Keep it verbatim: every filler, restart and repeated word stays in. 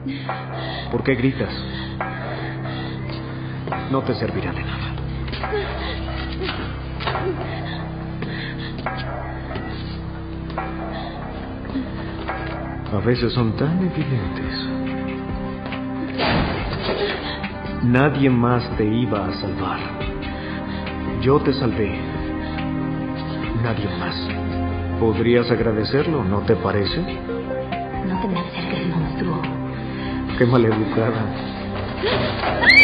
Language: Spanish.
¿Por qué gritas? No te servirá de nada. A veces son tan evidentes. Nadie más te iba a salvar. Yo te salvé. Nadie más. ¿Podrías agradecerlo, no te parece? No te me acerques, monstruo. Qué maleducada.